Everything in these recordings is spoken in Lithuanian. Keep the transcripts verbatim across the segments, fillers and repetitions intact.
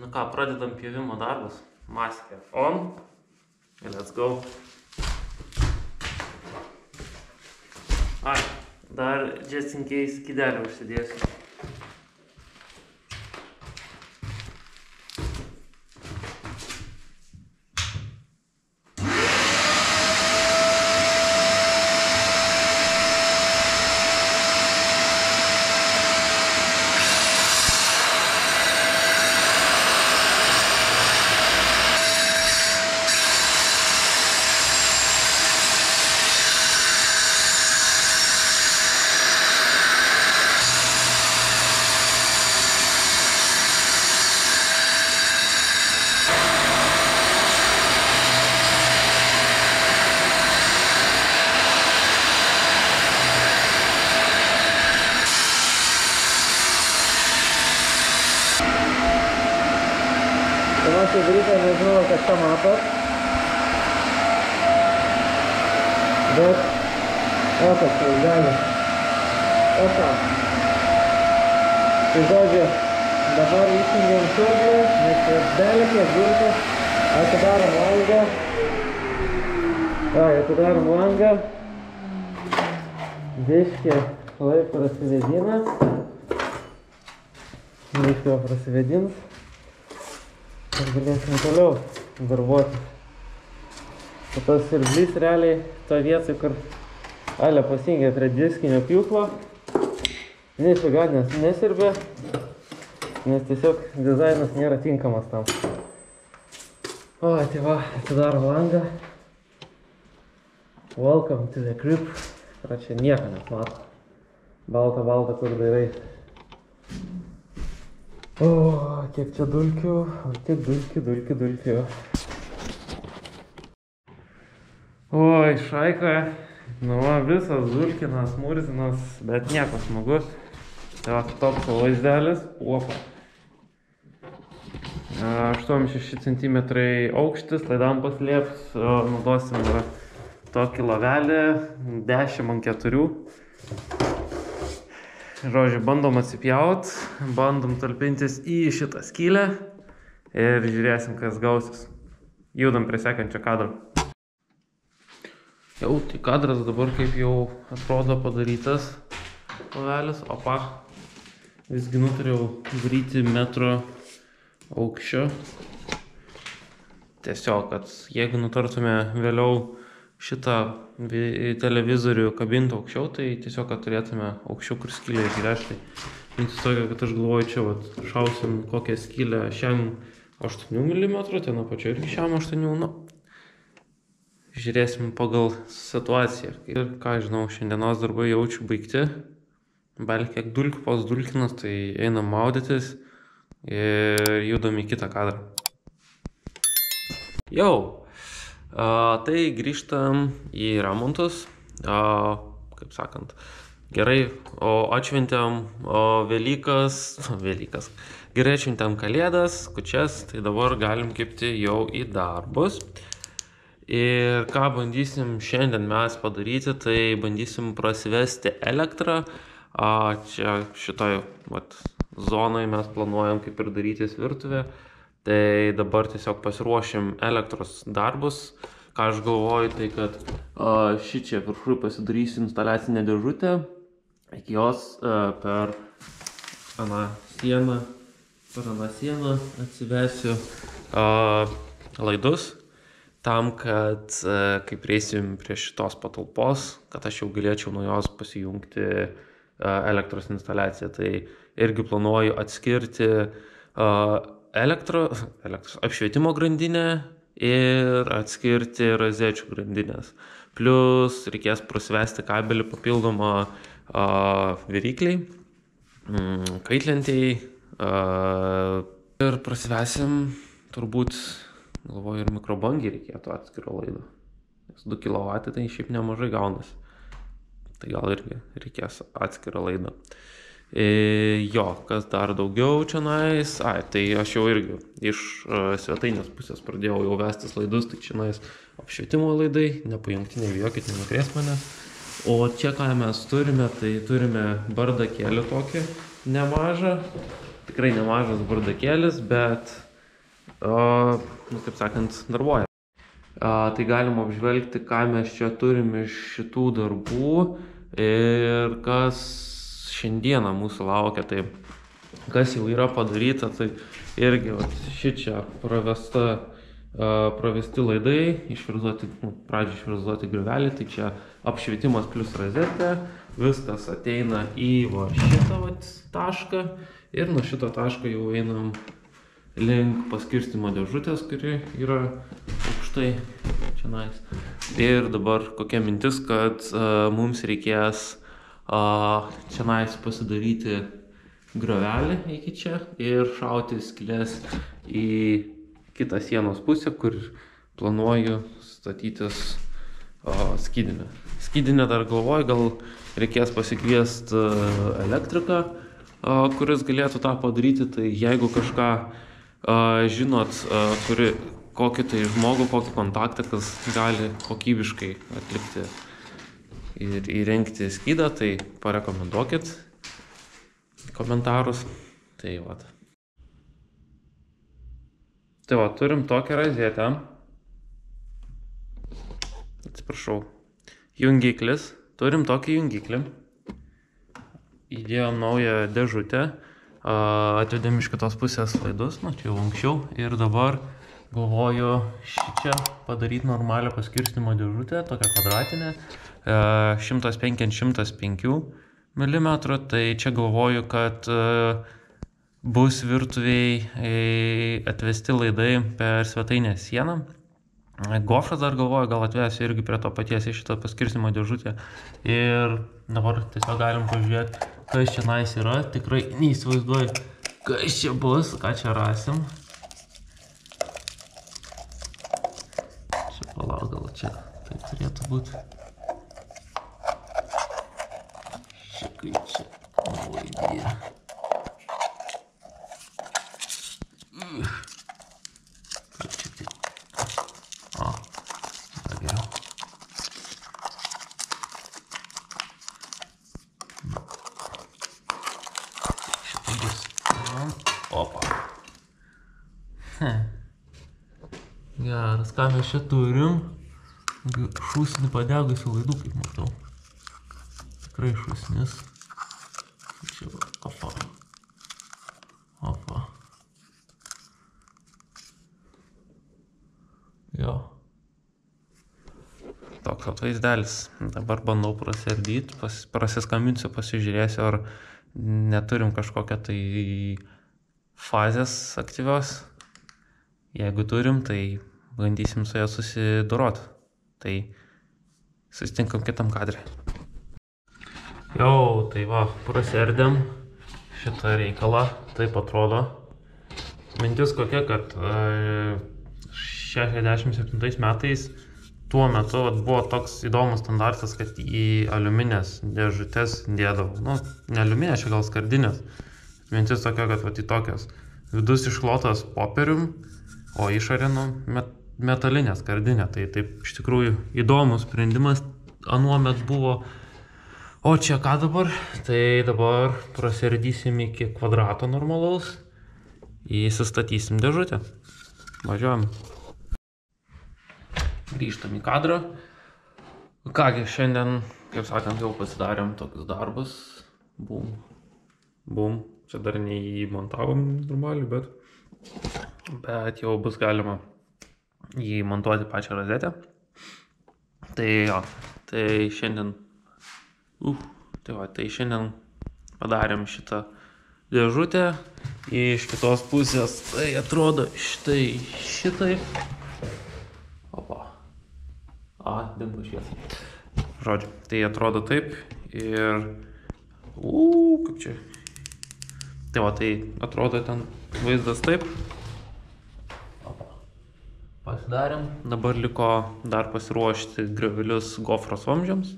Nu ką, pradedam pjovimo darbus. Maskė on. Let's go. Ai, dar just in case skydelį užsidėsiu. Šį dalyką nežinau, kas tą matot, bet o kas tai gali, o ką. Tai žodžiu, dabar įsijungiam siurblį, nes belkė, dulkė, atidarom langą, ai, atidarom langą, biškį lai prasivedina, biškį prasivedins. Ir galėsime toliau darbuoti. O tas siurblys realiai to vietoj, kur Ale pasijungė prie diskinio pjūklo, neišviga, nes nesirbė, nes tiesiog dizainas nėra tinkamas tam. O, tai va, atidarom langą. Welcome to the crib. Yra čia nieko net mato. Balta, balta, kur dairai. O, kiek čia dulkių, o tiek dulkių, dulkių, dulkių. Oi, šaika, nu va, visas dulkinas, murzinas, bet nieko smagu. Tai va, toks vaizdelis, opa. aštuoniasdešimt šeši centimetrai aukštis, laidam paslėps, naudosim tokį lavelį, dešimt ant keturių. Žodžiu, bandom atsipjaut, bandom talpintis į šitą skylę ir žiūrėsim, kas gausis. Judam prie sekančio kadro. Jau, tai kadras dabar kaip jau atrodo padarytas lavelis. Opa, visgi nutariau daryti metro aukščio. Tiesiog, kad jeigu nutartume vėliau šitą televizorių kabinti aukščiau, tai tiesiog, kad turėtume aukščiau, kur skylė išgręžtai. Mintis tokia, kad aš galvoju, čia vat, šausim kokią skylę šiam aštuonių milimetrų, ten apačio irgi šiam aštuonių, nu, žiūrėsim pagal situaciją. Ir ką žinau, šiandienos darbai jaučiu baigti. Bel kiek dulkpos dulkinas, tai einam maudytis ir judam į kitą kadrą. Jau! A, tai grįžtam į remontus, a, kaip sakant, gerai, o atšventėm o Velykas, Velykas, gerai atšventėm Kalėdas, kūčias, tai dabar galim kibti jau į darbus. Ir ką bandysim šiandien mes padaryti, tai bandysim prasivesti elektrą, a, čia šitoj vat, zonai mes planuojam kaip ir darytis virtuvę. Tai dabar tiesiog pasiruošim elektros darbus. Ką aš galvoju, tai kad a, šičia viršui pasidarysiu instaliacinę dėžutę. Iki jos a, per aną sieną, per aną sieną atsivesiu a, laidus. Tam, kad a, kai prieisim prie šitos patalpos, kad aš jau galėčiau nuo jos pasijungti a, elektros instaliaciją. Tai irgi planuoju atskirti a, Elektro, elektros apšvietimo grandinę ir atskirti rozečių grandinės. Plius reikės prasivesti kabelį papildomą a, virykliai, mm, kaitlentėjai a, ir prasivesim turbūt, galvoju, ir mikrobangį reikėtų atskiro laido. Nes du kilovatai tai šiaip nemažai gaunasi. Tai gal irgi reikės atskiro laido. E, jo, kas dar daugiau čia nais, ai, tai aš jau irgi iš uh, svetainės pusės pradėjau jau vestis laidus, tai čia nais apšvietimo laidai, nepajungti, nebijokit, nenukrės mane. O čia ką mes turime, tai turime bardakėlį tokį nemažą, tikrai nemažas bardakėlis, bet nu, kaip sakant, darbuoja. Tai galima apžvelgti, ką mes čia turim iš šitų darbų ir kas šiandieną mūsų laukia. Tai kas jau yra padaryta, tai irgi šičia pravesta, pravesti laidai, išfrezuoti, nu, pradžiai išfrezuoti griovelį, tai čia apšvietimas plus rozetė, viskas ateina į va šitą va tašką ir nuo šito taško jau einam link paskirstymo dėžutės, kuri yra aukštai čionais. Ir dabar kokia mintis, kad uh, mums reikės uh, čionais pasidaryti griovelį iki čia ir šauti skylės į kitą sienos pusę, kur planuoju statytis uh, skydinę. Skydinę dar galvoju, gal reikės pasikviesti uh, elektriką, uh, kuris galėtų tą padaryti. Tai jeigu kažką Uh, žinot, uh, kuri, kokį tai žmogų, kokį kontaktą, kas gali kokybiškai atlikti ir įrengti skydą, tai parekomenduokit komentarus. Tai va. Tai va, turim tokią rozetę. Atsiprašau. Jungiklis. Turim tokį jungiklį. Įdėjom naują dėžutę. Atvedėm iš kitos pusės laidus, nu čia jau anksčiau, ir dabar galvoju šičia padaryti normalią paskirstymo dėžutę, tokią kvadratinę, šimtas penki ant šimtas penki milimetrų, tai čia galvoju, kad bus virtuviai atvesti laidai per svetainės sieną. Gofras dar galvoju, gal atvesiu irgi prie to paties į šitą paskirstymo dėžutę. Ir dabar tiesiog galim pažiūrėti, kas čia nais yra. Tikrai neįsivaizduoju, kas čia bus, ką čia rasim. Čia palauk, gal čia taip turėtų būti. Čia kaip čia. O, idėja. Kaip čia taip. O, dar geriau. Šitą bus. Opa. Geras, ką mes čia turim? Šūsnį padegusių laidų, kaip matau. Tikrai šūsnis. Čia va, opa. Opa. Jo. Toks atvaizdelis. Dabar bandau prasiardyti, pas, prasiskambinsiu, pasižiūrėsiu, ar neturim kažkokią tai fazės aktyvios. Jeigu turim, tai bandysim su ją susidoroti. Tai susitinkam kitam kadre. Jau, tai va, prasiardėm šitą reikalą. Taip atrodo. Mintis kokia, kad šešiasdešimt septintais metais tuo metu vat, buvo toks įdomus standartas, kad į aliuminės dėžutes dėdavo. Nu, ne aliuminės, čia gal skardinės. Mintis tokia, kad vat, į tokias. Vidus išklotas popierium, o išorė nu, met, metalinė skardinė. Tai taip iš tikrųjų įdomus sprendimas anuomet buvo. O čia ką dabar? Tai dabar prasiardysim iki kvadrato normalaus. Įsistatysim dėžutę. Važiuojam. Grįžtam į kadrą. Kągi, šiandien, kaip sakant, jau pasidarėm tokius darbus. Bum. Bum. Čia dar neįmontavom normaliai, bet, bet jau bus galima įmontuoti pačią rozetę. Tai jo, tai šiandien, uh, tai va, tai šiandien padarėm šitą dėžutę. Iš kitos pusės tai atrodo štai šitaip. Opa. A, dingo šviesa. Žodžiu, tai atrodo taip ir... Uuu, kaip čia. Tai va, tai atrodo ten vaizdas taip. Opa. Pasidarėm. Dabar liko dar pasiruošti griovelius gofros vamzdžiams.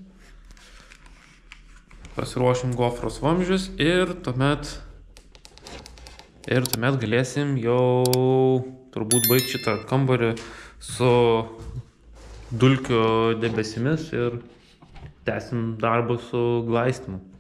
Pasiruošim gofros vamzdžius ir tuomet... Ir tuomet galėsim jau turbūt baigti šitą kambarį su dulkių debesimis ir tęsim darbą su glaistymu.